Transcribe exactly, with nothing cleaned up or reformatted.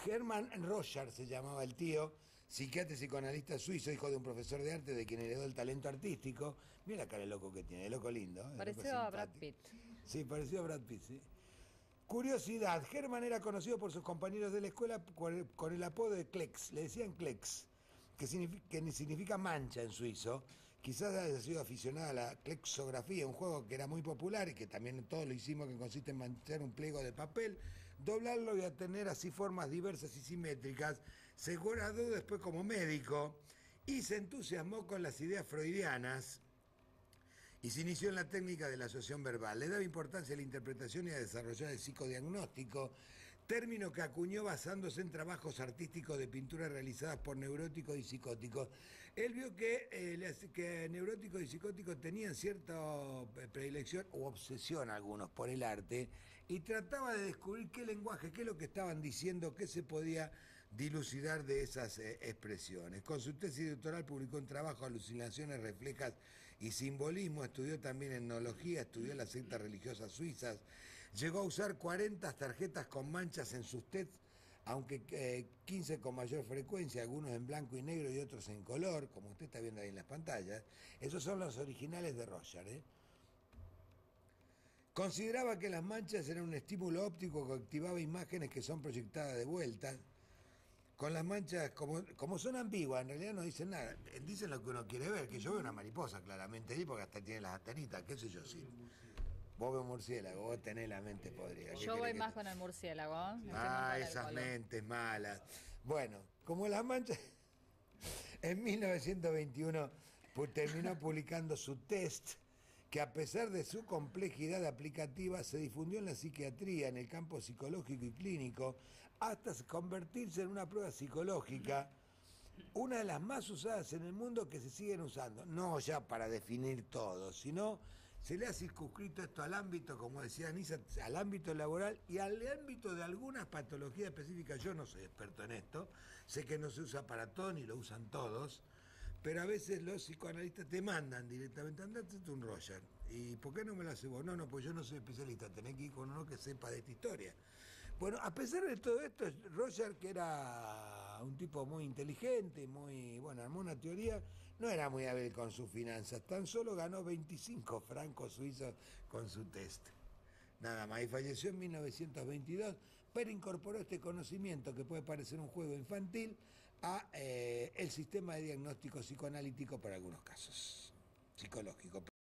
Hermann Roger se llamaba el tío, psiquiatra y psicoanalista suizo, hijo de un profesor de arte de quien heredó el talento artístico. Mira la cara de loco que tiene, de loco lindo. De Parecido loco a Brad simpático. Pitt. Sí, parecido a Brad Pitt, sí. Curiosidad, Hermann era conocido por sus compañeros de la escuela con el, con el apodo de Klecks, le decían Klecks, que significa, que significa mancha en suizo. Quizás haya sido aficionado a la klexografía, un juego que era muy popular y que también todos lo hicimos, que consiste en manchar un pliego de papel, doblarlo y a tener así formas diversas y simétricas. Se graduó después como médico y se entusiasmó con las ideas freudianas y se inició en la técnica de la asociación verbal. Le daba importancia a la interpretación y a desarrollar el psicodiagnóstico, término que acuñó basándose en trabajos artísticos de pintura realizadas por neuróticos y psicóticos. Él vio que, eh, que neuróticos y psicóticos tenían cierta predilección o obsesión algunos por el arte y trataba de descubrir qué lenguaje, qué es lo que estaban diciendo, qué se podía dilucidar de esas eh, expresiones. Con su tesis doctoral publicó un trabajo, Alucinaciones reflejas y simbolismo. Estudió también etnología, estudió las sectas religiosas suizas, llegó a usar cuarenta tarjetas con manchas en sus textos, aunque eh, quince con mayor frecuencia, algunos en blanco y negro y otros en color, como usted está viendo ahí en las pantallas. Esos son los originales de Roger, ¿eh? Consideraba que las manchas eran un estímulo óptico que activaba imágenes que son proyectadas de vuelta. Con las manchas, como, como son ambiguas, en realidad no dicen nada. Dicen lo que uno quiere ver, que yo veo una mariposa claramente ahí, porque hasta tiene las antenitas, qué sé yo, sí. Vos ves un murciélago, vos tenés la mente podrida. Yo voy más te... con el murciélago. ¿eh? Ah, esas mentes malas. Bueno, como las manchas, en mil novecientos veintiuno terminó publicando su test, que a pesar de su complejidad aplicativa se difundió en la psiquiatría, en el campo psicológico y clínico, hasta convertirse en una prueba psicológica, una de las más usadas en el mundo, que se siguen usando, no ya para definir todo, sino se le ha circunscrito esto al ámbito, como decía Anisa, al ámbito laboral y al ámbito de algunas patologías específicas. Yo no soy experto en esto, sé que no se usa para todo ni lo usan todos, pero a veces los psicoanalistas te mandan directamente, andate tú un Roger. ¿Y por qué no me lo haces vos? No, no, pues yo no soy especialista, tenés que ir con uno que sepa de esta historia. Bueno, a pesar de todo esto, Roger, que era un tipo muy inteligente, muy, bueno, armó una teoría, no era muy hábil con sus finanzas, tan solo ganó veinticinco francos suizos con su test. Nada más, y falleció en mil novecientos veintidós, pero incorporó este conocimiento, que puede parecer un juego infantil, a eh, el sistema de diagnóstico psicoanalítico para algunos casos psicológicos.